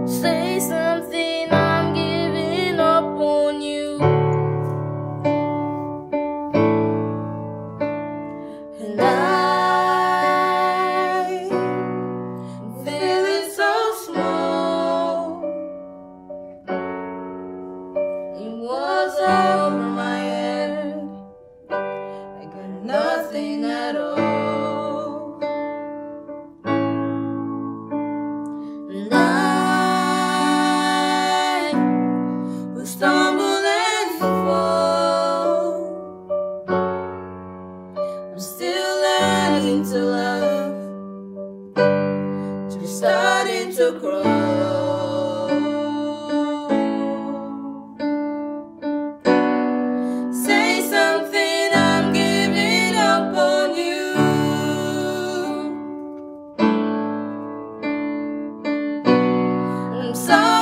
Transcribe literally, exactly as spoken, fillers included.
Say something, I'm giving up on you. And I feeling so small. It was over my head. I got nothing at all. And I will stumble and fall. I'm still learning to love, just starting to crawl. Say something, I'm giving up on you. I'm sorry.